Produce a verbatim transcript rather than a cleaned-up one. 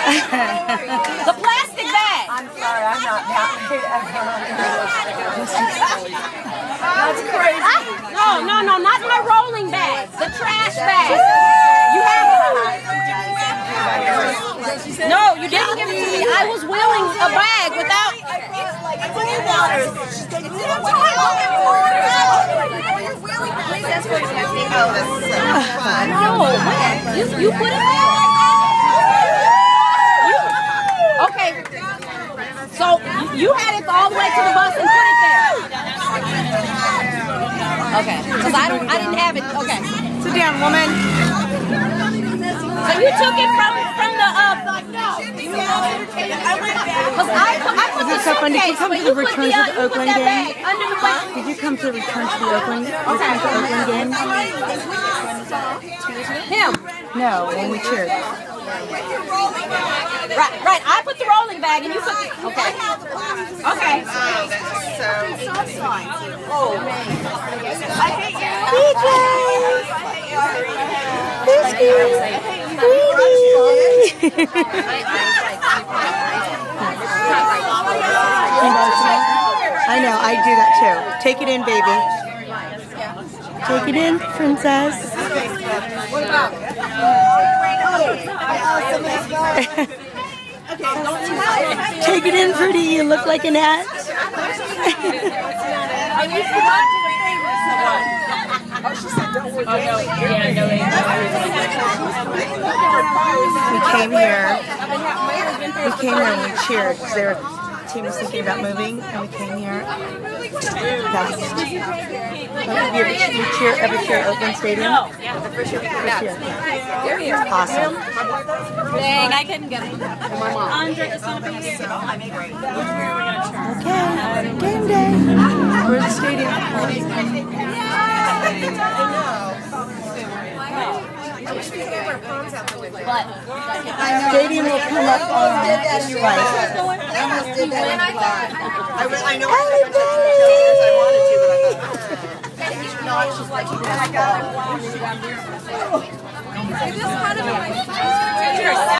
The plastic bag. I'm sorry, I'm not happy. That's crazy. No, no, no, not my rolling bag. The trash bag. You have it. No, you didn't give it to me. I was wheeling a bag without. No, you you put it there. Okay. So you had it all the way to the bus and put it there. Okay. Because I don't, I didn't have it. Okay. Sit down, woman. So you took it from from the uh. Because I put, I put the so fun. Did you suitcase, come but to you the put return the, to uh, the you put Oakland that game? bag under the bus. Did you come to return to the Oakland? Return to the Oakland game? Him. No, when we cheered. Right, right. I put the rolling bag and you put the... Okay. Okay. Oh. I hate you. I know, I do that too. Take it in, baby. Take it in, princess. What about? Take it in, pretty. You look like an ant. We came here. We came here and we cheered because they were. The team was thinking about moving, and we came here. Best. You ever cheer, cheer, ever cheer at Oakland Stadium? No. Yeah, the first year. Yeah. Awesome. Dang, I couldn't get it. My mom. Andre is going to be here. Okay. Game day. Where's the stadium? But Stadium will come up on your right. I almost did that in the car. I, was, I know Halle I wanted to, but I thought, no, she's like, I got it.